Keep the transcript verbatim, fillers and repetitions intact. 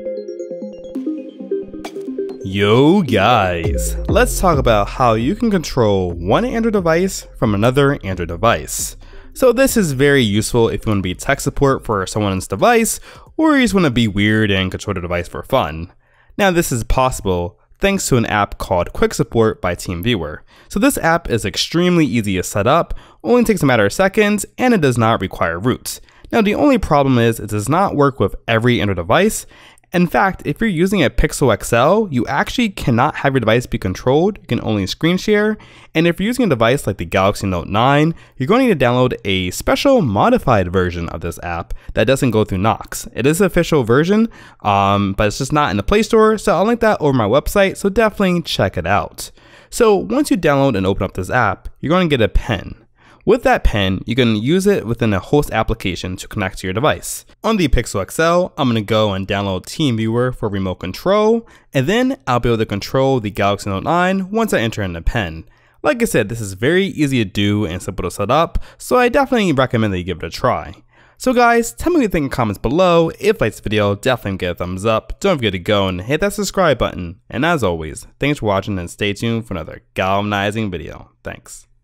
Yo guys, let's talk about how you can control one Android device from another Android device. So this is very useful if you want to be tech support for someone's device, or you just want to be weird and control the device for fun. Now this is possible thanks to an app called Quick Support by TeamViewer. So this app is extremely easy to set up, only takes a matter of seconds, and it does not require root. Now the only problem is it does not work with every Android device. In fact, if you're using a Pixel X L, you actually cannot have your device be controlled, you can only screen share, and if you're using a device like the Galaxy Note nine, you're going to need to download a special modified version of this app that doesn't go through Knox. It is an official version, um, but it's just not in the Play Store, so I'll link that over my website, so definitely check it out. So once you download and open up this app, you're going to get a pen. With that pen, you can use it within a host application to connect to your device. On the Pixel X L, I'm going to go and download TeamViewer for remote control, and then I'll be able to control the Galaxy Note nine once I enter in the pen. Like I said, this is very easy to do and simple to set up, so I definitely recommend that you give it a try. So guys, tell me what you think in the comments below. If you liked this video, definitely give it a thumbs up. Don't forget to go and hit that subscribe button. And as always, thanks for watching and stay tuned for another galvanizing video. Thanks.